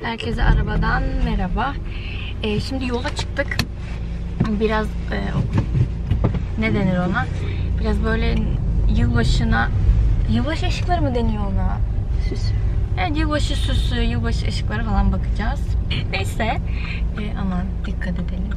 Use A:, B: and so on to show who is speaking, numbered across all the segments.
A: Herkese arabadan merhaba. Şimdi yola çıktık. Biraz ne denir ona? Biraz böyle yılbaşı ışıkları mı deniyor ona?
B: Süs.
A: Evet, yılbaşı süsü, yılbaşı ışıkları falan bakacağız. Neyse, aman dikkat edelim.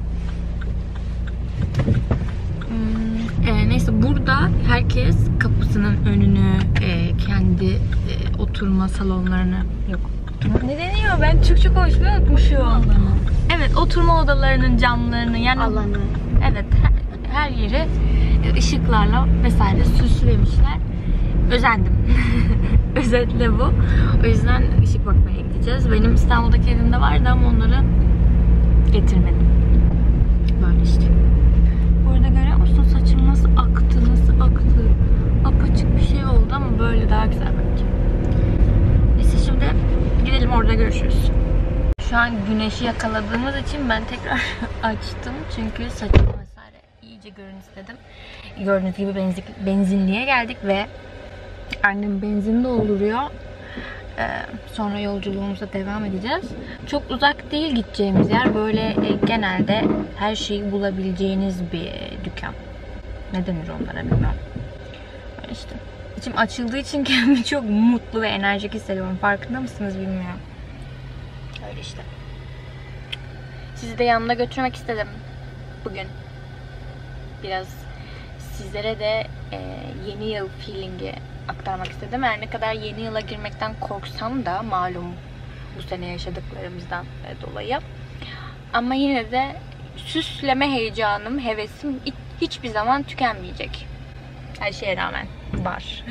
A: Neyse, burada herkes kapısının önünü, kendi oturma salonlarını, ne deniyor? Ben Türkçe konuşmayı unutmuşum. Evet, oturma odalarının camlarını, yani
B: alanı.
A: Evet, her yeri ışıklarla vesaire süslemişler. Özendim. Özetle bu. O yüzden ışık bakmaya gideceğiz. Benim İstanbul'daki evimde vardı ama onları getirmedim. Böyle işte. Burada görüyor musun? Saçım nasıl aktı, nasıl aktı? Apaçık bir şey oldu ama böyle daha güzel bence. Neyse, şimdi gidelim, orada görüşürüz. Şu an güneşi yakaladığımız için ben tekrar açtım. Çünkü saçımı vesaire iyice görün istedim. Gördüğünüz gibi benzinliğe geldik ve annem benzin dolduruyor. Sonra yolculuğumuza devam edeceğiz. Çok uzak değil gideceğimiz yer. Böyle genelde her şeyi bulabileceğiniz bir dükkan. Ne denir onlara bilmiyorum. İşte içim açıldığı için kendimi çok mutlu ve enerjik hissediyorum. Farkında mısınız bilmiyorum. Öyle işte. Sizi de yanımda götürmek istedim bugün. Biraz sizlere de yeni yıl feeling'i aktarmak istedim. Her ne kadar yeni yıla girmekten korksam da malum bu sene yaşadıklarımızdan dolayı. Ama yine de süsleme heyecanım, hevesim hiçbir zaman tükenmeyecek. Her şeye rağmen var.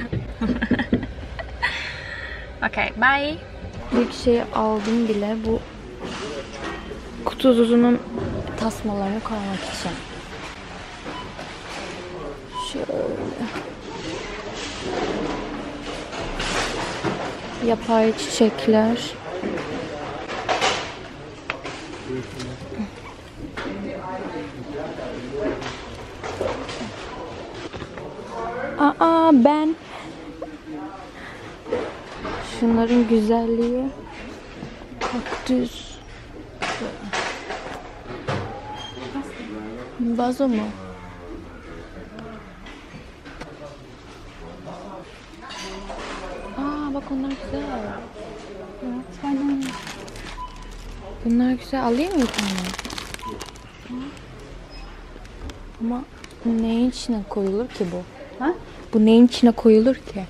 A: Okay, bye. Bir şey aldım bile, bu kutusunun tasmalarını koymak için. Şöyle. Yapay çiçekler. Ben şunların güzelliği. Kaktüs. Vazo mu? Bak onlar güzel. Bunlar güzel. Alayım mı bir tane? Ama neyin içine koyulur ki bu? Ha? Bu neyin içine koyulur ki?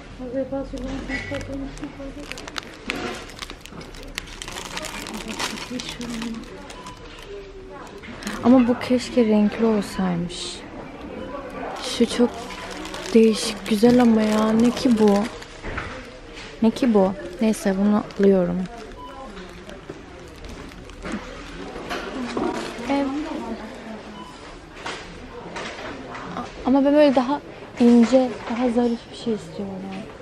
A: Ama bu keşke renkli olsaymış. Şu çok değişik, güzel ama ya. Ne ki bu? Ne ki bu? Neyse, bunu alıyorum. Ama ben böyle daha ince, daha zarif bir şey istiyorum.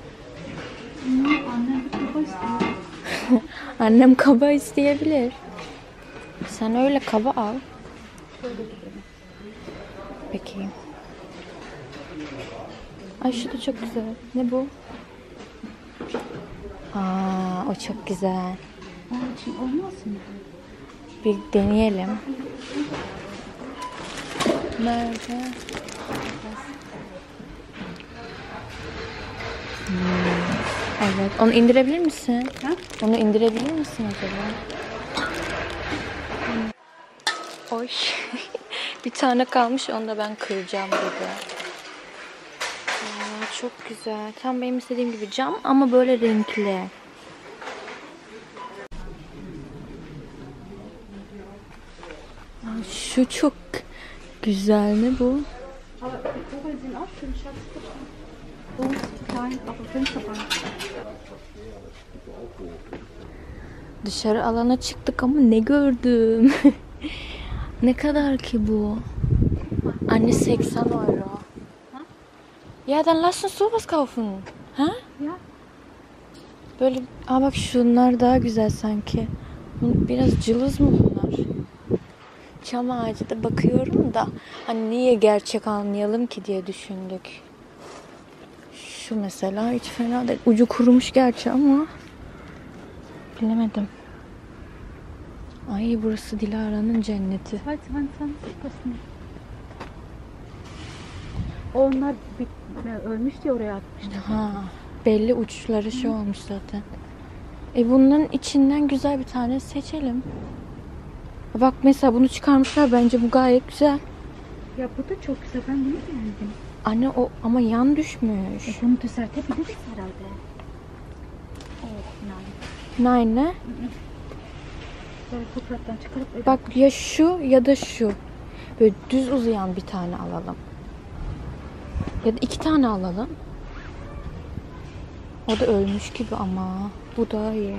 B: Annem kaba istiyor.
A: Annem kaba isteyebilir. Sen öyle kaba al. Peki. Ay, şu da çok güzel. Ne bu? O çok güzel.
B: Onun için olmaz mı?
A: Bir deneyelim. Nerede? Evet. Onu indirebilir misin?
B: Ha?
A: Onu indirebilir misin acaba? Oy. Bir tane kalmış. Onu da ben kıracağım burada. Çok güzel. Tam benim istediğim gibi cam ama böyle renkli. Şu çok güzel. Ne bu? Dışarı alana çıktık ama ne gördüm? Ne kadar ki bu? Anne, 80 euro. Ya, dann lass uns sowas kaufen. Ha?
B: Ya.
A: Böyle, bak şunlar daha güzel sanki. Biraz cılız mı bunlar? Çam ağacı da bakıyorum da hani niye gerçek anlayalım ki diye düşündük. Şu mesela hiç fena değil. Ucu kurumuş gerçi ama bilemedim. Ay burası Dilara'nın cenneti.
B: Hadi sen basın. Onlar ölmüş diye oraya atmışlar.
A: Ha, belli uçları şey olmuş zaten. Bunların içinden güzel bir tane seçelim. Bak mesela bunu çıkarmışlar, bence bu gayet güzel.
B: Ya bu da çok güzel, ben bunu beğendim.
A: Anne o ama yan düşmüş.
B: Bunu düzeltebiliriz herhalde. Oh,
A: Nine ne?
B: böyle topraktan çıkarıp öyle.
A: Bak ya şu ya da şu. Böyle düz uzayan bir tane alalım. Ya da 2 tane alalım. O da ölmüş gibi ama. Bu daha iyi.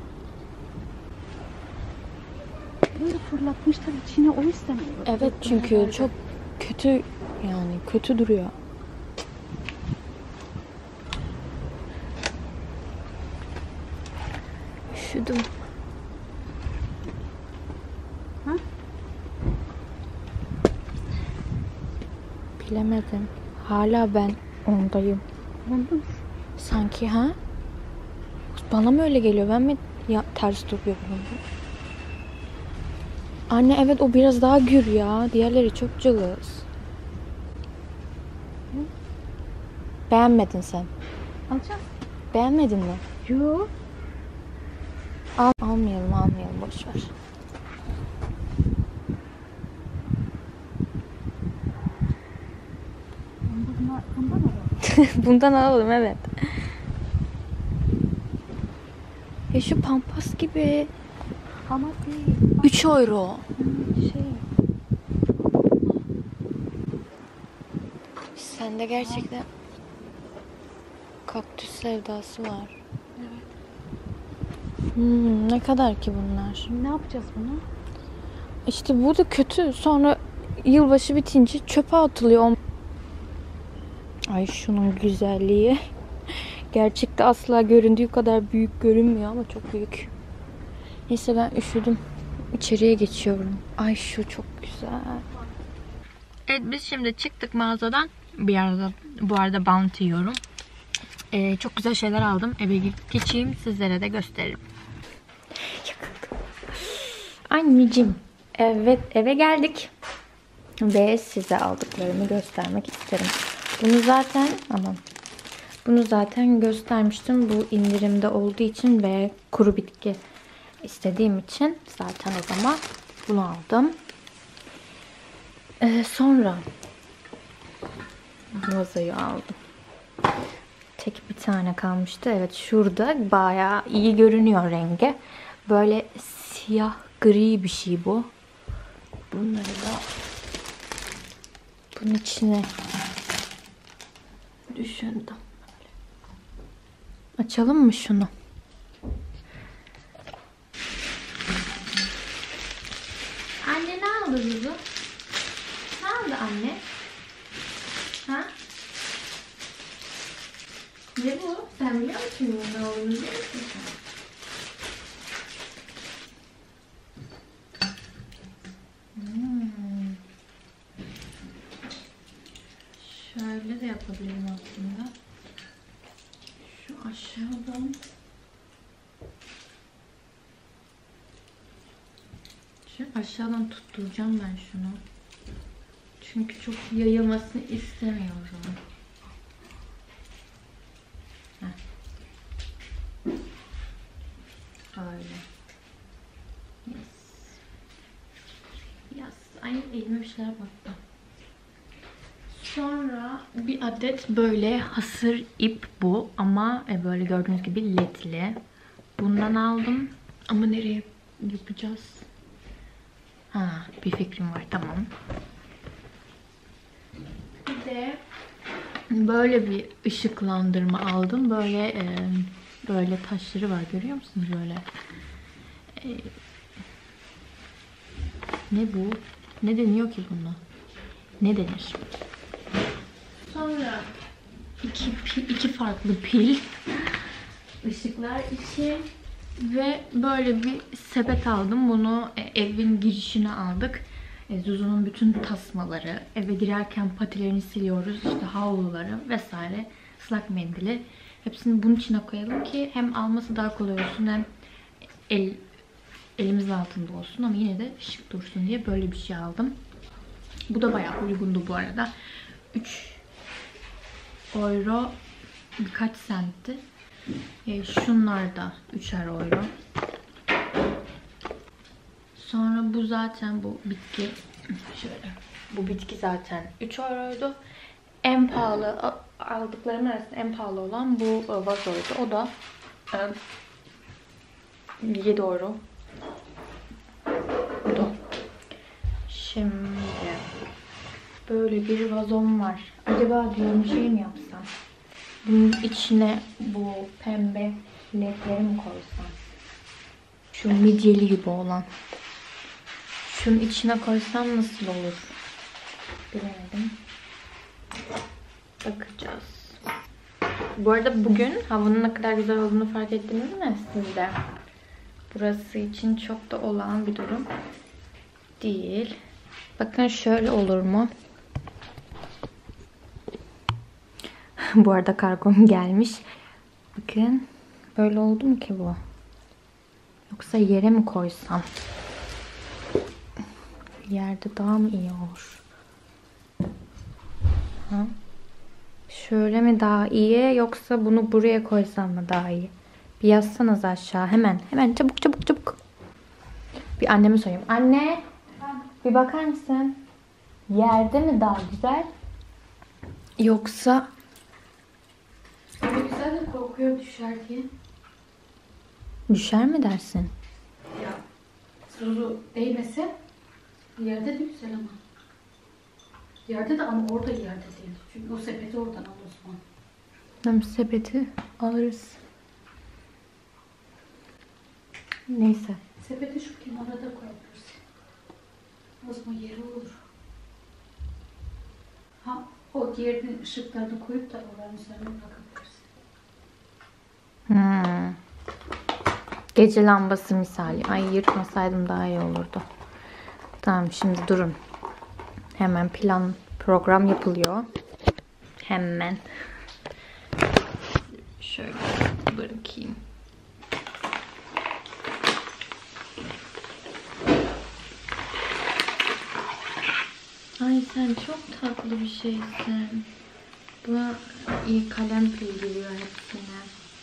B: Böyle fırlatmışlar içine, o yüzden.
A: Evet çünkü çok kötü, yani kötü duruyor. Üşüdüm.
B: Ha?
A: Bilemedim. Hala ben ondayım.
B: Ondan
A: Sanki ha? Bana mı öyle geliyor? Ben mi ters duruyorum? Anne evet, o biraz daha gür ya. Diğerleri çok cılız. Beğenmedin sen.
B: alacağım.
A: Beğenmedin mi?
B: Yok.
A: Almayalım boş ver.
B: Bundan alalım.
A: Bundan alalım evet. Ya şu pampas gibi.
B: Ama değil.
A: 3 euro.
B: Şey.
A: Sende gerçekten kaktüs sevdası var.
B: Evet.
A: Ne kadar ki bunlar?
B: Ne yapacağız bunu?
A: İşte bu da kötü. Sonra yılbaşı bitince çöpe atılıyor. Ay şunun güzelliği. Gerçekte asla göründüğü kadar büyük görünmüyor ama çok büyük. Neyse ben üşüdüm. İçeriye geçiyorum. Ay şu çok güzel. Evet biz şimdi çıktık mağazadan. Bu arada Bounty yiyorum. Çok güzel şeyler aldım. Eve geçeyim, sizlere de gösteririm. Yakıldım. Anneciğim. Evet eve geldik. Ve size aldıklarımı göstermek isterim. Bunu zaten göstermiştim. Bu indirimde olduğu için ve kuru bitki istediğim için zaten o zaman bunu aldım. Sonra vazoyu aldım. Tek bir tane kalmıştı. Evet şurada bayağı iyi görünüyor rengi. Böyle siyah gri bir şey bu. Bunları da bunun içine düşündüm. Açalım mı şunu? Anne ne aldı Zuzu? Ne aldı anne? Ha? Ne bu? Sen biliyor musun ne olduğunu biliyor musun sen? Şöyle de yapabilirim aslında. Şu aşağıdan tutturacağım ben şunu. Çünkü çok yayılmasını istemiyorum. Öyle. Yes. Ay elime bir şeyler battı. Sonra bir adet böyle hasır ip bu ama böyle gördüğünüz gibi ledli. Bundan aldım ama nereye yapacağız? Bir fikrim var, tamam. Bir de böyle bir ışıklandırma aldım. Böyle taşları var, görüyor musunuz böyle? Ne bu? Ne deniyor ki buna? Ne denir? Sonra iki farklı pil, ışıklar için ve böyle bir sepet aldım. Bunu evin girişine aldık. Zuzu'nun bütün tasmaları, eve girerken patilerini siliyoruz, işte havluları vesaire, ıslak mendili. Hepsini bunun içine koyalım ki hem alması daha kolay olsun hem elimizin altında olsun ama yine de şık dursun diye böyle bir şey aldım. Bu da bayağı uygundu bu arada. 3 euro birkaç sentti. Şunlar da 3'er euro. Sonra bu zaten bu bitki. Şöyle. Bu bitki zaten 3 euroydu. En pahalı aldıklarım arasında en pahalı olan bu vazoydu. O da 7 euro. Bu da. Şimdi böyle bir vazom var. Acaba diyorum şey mi yapsam? Bunun içine bu pembe ledleri mi koysam? Şu midyeli gibi olan. Şunun içine koysam nasıl olur? Bilemedim. Bakacağız. Bu arada bugün havanın ne kadar güzel olduğunu fark ettiniz mi siz de? Burası için çok da olağan bir durum değil. Bakın şöyle olur mu? Bu arada kargom gelmiş. Bakın. Böyle oldu mu ki bu? Yoksa yere mi koysam? Yerde daha mı iyi olur? Ha? Şöyle mi daha iyi yoksa bunu buraya koysam mı daha iyi? Bir yazsanız aşağı hemen. Hemen çabuk çabuk çabuk. Bir anneme sorayım. Anne bir bakar mısın? Yerde mi daha güzel? Yoksa
B: Öyle güzel de korkuyor düşer diye.
A: düşer mi dersin?
B: Ya Suzu değmesin. Yerde de güzel ama. Yerde de ama orada yerde değil. Çünkü o sepeti oradan al o zaman.
A: Hem sepeti alırız. Neyse.
B: Sepeti şu kenara da koyabilirsin. O zaman yeri olur. Ha o diğerinin ışıklarını koyup da oranın üzerine bırakabilirsin.
A: Gece lambası misali. Ay yırtmasaydım daha iyi olurdu. Tamam şimdi durun. Hemen plan program yapılıyor. Hemen. Şöyle bırakayım. Ay sen çok tatlı bir şeysin. Buna iyi kalem pil giriyor hepsine.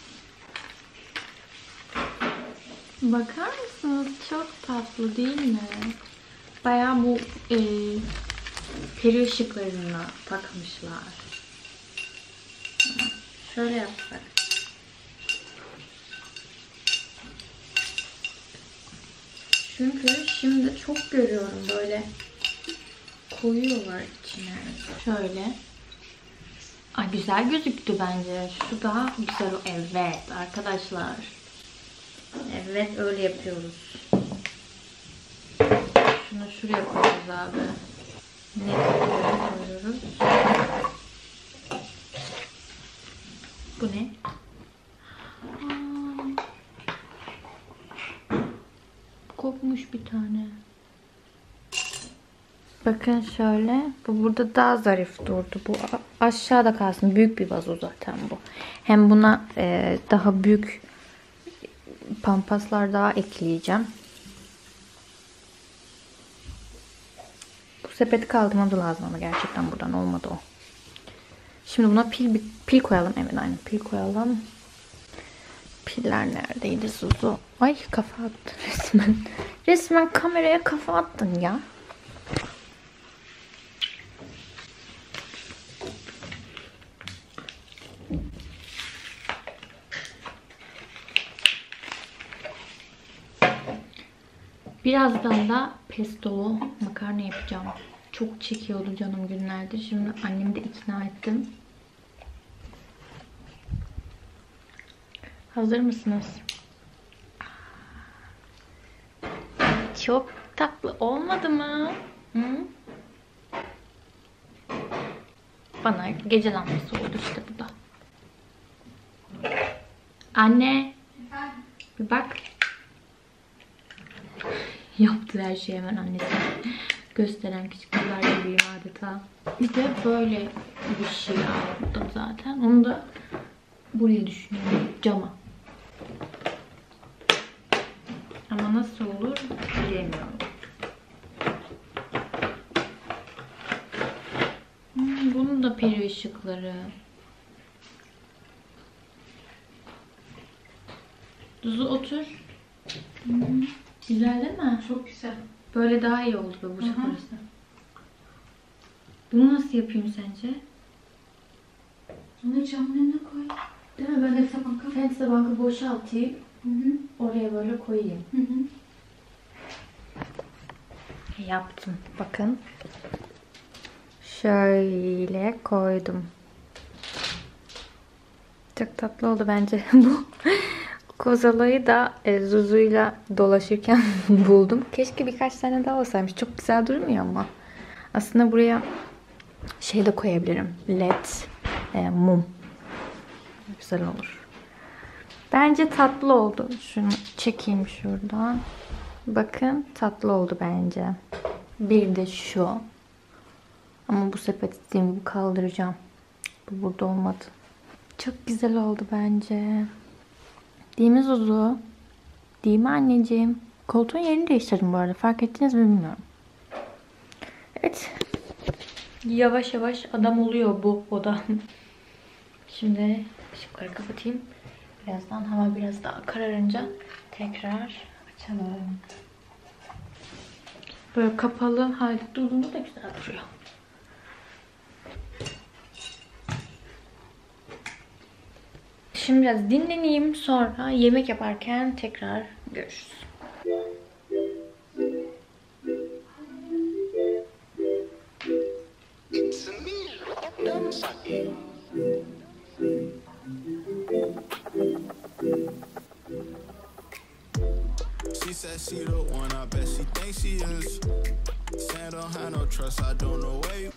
A: Bakar mısınız? Çok tatlı değil mi? Bayağı bu peri ışıklarına takmışlar. Şöyle yapsak. Çünkü şimdi çok görüyorum böyle koyuyorlar içine. Şöyle. Ay güzel gözüktü bence. Şu daha güzel. Evet arkadaşlar. Evet öyle yapıyoruz. Şunu şuraya koyuyoruz abi. Ne koyuyoruz? Bu ne? Kopmuş bir tane. Bakın şöyle. Bu burada daha zarif durdu. Bu aşağıda kalsın. Büyük bir vazo zaten bu. Hem buna daha büyük pampaslar daha ekleyeceğim. Bu sepeti kaldırmamız lazım ama gerçekten buradan olmadı o. Şimdi buna pil koyalım. Evet aynen pil koyalım. Piller neredeydi Suzu? Ay kafa attın resmen. Resmen kameraya kafa attın ya. Birazdan da pestolu makarna yapacağım. Çok çekiyordu canım günlerdir. Şimdi annemi de ikna ettim. Hazır mısınız? Çok tatlı olmadı mı? Hı? Bana gece lambası oldu işte bu da. Anne. Bir bak. Yaptığı her şeyi hemen annesine gösteren küçük kızlar gibiyim adeta. Bir de böyle bir şey aldım zaten. Onu da buraya düşünüyorum. Cama. Ama ama nasıl olur bilemiyorum. Bunun da peri ışıkları. Duzu otur. Güzel değil mi?
B: Çok güzel.
A: Böyle daha iyi oldu bu burası. Bunu nasıl yapayım sence?
B: Onu camın önüne koy.
A: Değil mi? Böyle
B: Bankı.
A: fence bankı boşaltayım. Oraya böyle koyayım. Yaptım. Bakın. Şöyle koydum. Çok tatlı oldu bence bu. Kozalayı da Zuzu'yla dolaşırken buldum. Keşke birkaç tane daha olsaymış. Çok güzel durmuyor ama. Aslında buraya şey de koyabilirim. LED mum. Güzel olur. Bence tatlı oldu. Şunu çekeyim şuradan. Bakın tatlı oldu bence. Bir de şu. Ama bu sepeti dediğim gibi kaldıracağım. Bu burada olmadı. Çok güzel oldu bence. Değil mi Zuzu? Değil mi anneciğim? Koltuğun yerini değiştirdim bu arada. Fark ettiniz mi bilmiyorum. Evet. Yavaş yavaş adam oluyor bu oda. Şimdi ışıkları kapatayım. Birazdan hava biraz daha kararınca tekrar açalım. Böyle kapalı halde durduğunda da güzel duruyor. Şimdi biraz dinleneyim. Sonra yemek yaparken tekrar görüşürüz.
C: She said she the one, I bet she thinks she is. Saying don't have no trust, I don't know where you.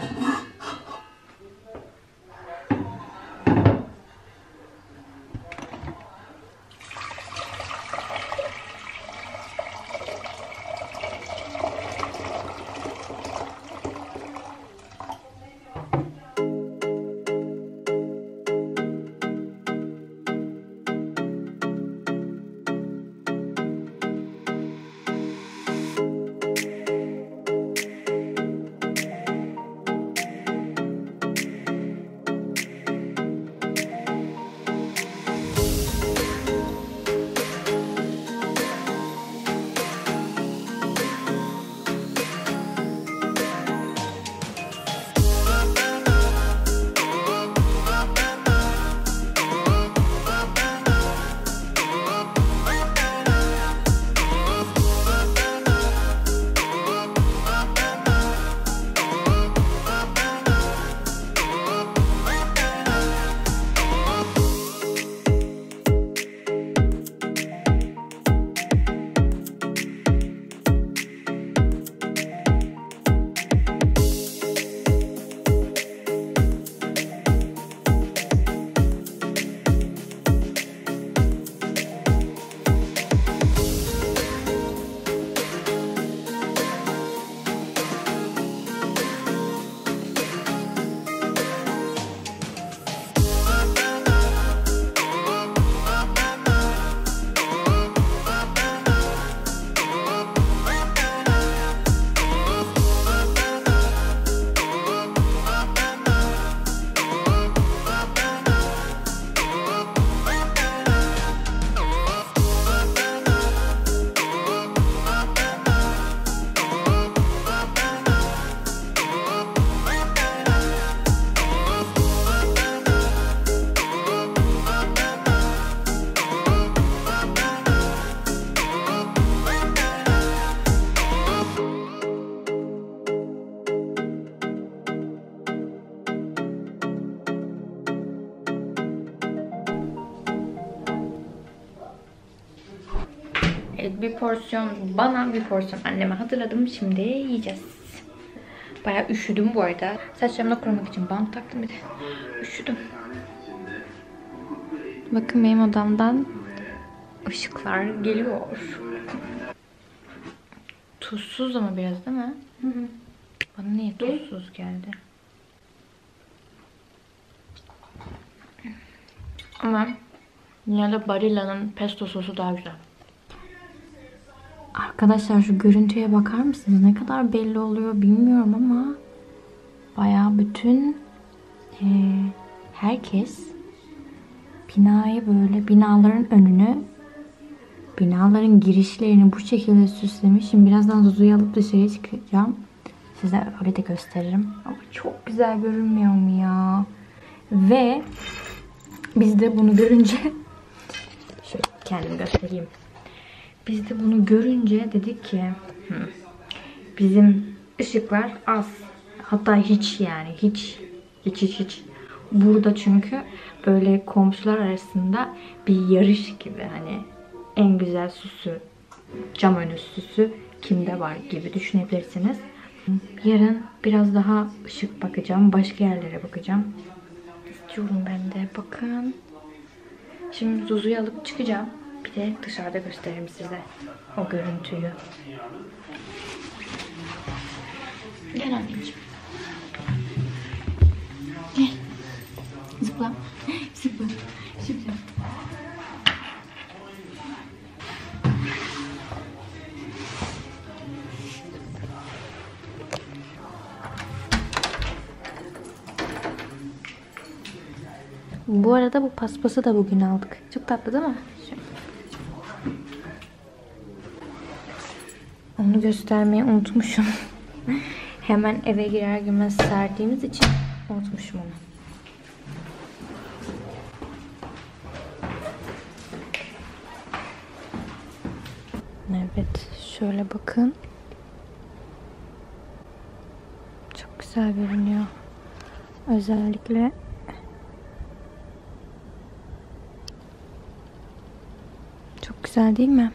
A: Evet, bir porsiyon bana, bir porsiyon anneme hazırladım. Şimdi yiyeceğiz. Bayağı üşüdüm bu arada. Saçlarımı da korumak için bant taktım bir de. Üşüdüm. Bakın benim odamdan ışıklar geliyor. Tuzsuz ama biraz değil mi?
B: Hı hı.
A: Bana niye tuzsuz geldi? Ama yine de Barilla'nın pesto sosu daha güzel. Arkadaşlar şu görüntüye bakar mısınız? Ne kadar belli oluyor bilmiyorum ama bayağı bütün herkes binayı böyle, binaların önünü, binaların girişlerini bu şekilde süslemiş. Şimdi birazdan Zuzu'yu alıp dışarıya çıkacağım. Size öyle de gösteririm. Ama çok güzel görünmüyor mu ya? Ve biz de bunu görünce şöyle kendimi göstereyim. Biz de bunu görünce dedik ki bizim ışıklar az. Hatta hiç yani. Hiç. Burada çünkü böyle komşular arasında bir yarış gibi, hani en güzel süsü, cam önü süsü kimde var gibi düşünebilirsiniz. Yarın biraz daha ışık bakacağım. Başka yerlere bakacağım. İstiyorum ben de. Bakın. Şimdi Zuzu'yu alıp çıkacağım. Bir de dışarıda gösteririm size o görüntüyü. Gel anneciğim. Gel. Zıpla. Zıpla. Zıpla. Bu arada bu paspası da bugün aldık. Çok tatlı değil mi? Onu göstermeyi unutmuşum. Hemen eve girer girmez serdiğimiz için unutmuşum onu. Evet, şöyle bakın. Çok güzel görünüyor. Özellikle çok güzel değil mi?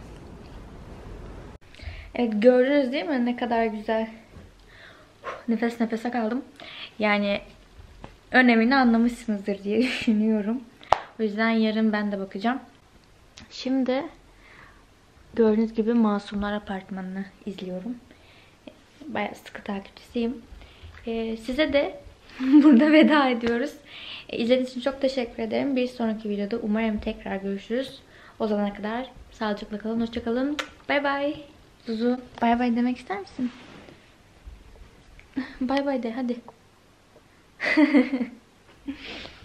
A: Evet, gördünüz değil mi ne kadar güzel. Nefes nefese kaldım. Yani önemini anlamışsınızdır diye düşünüyorum. O yüzden yarın ben de bakacağım. Şimdi gördüğünüz gibi Masumlar Apartmanı'nı izliyorum. Bayağı sıkı takipçisiyim. Size de burada veda ediyoruz. İzlediğiniz için çok teşekkür ederim. Bir sonraki videoda umarım tekrar görüşürüz. O zamana kadar sağlıcakla kalın. Hoşça kalın. Bay bay. Zuzu, bay bay demek ister misin? Bay bay de hadi.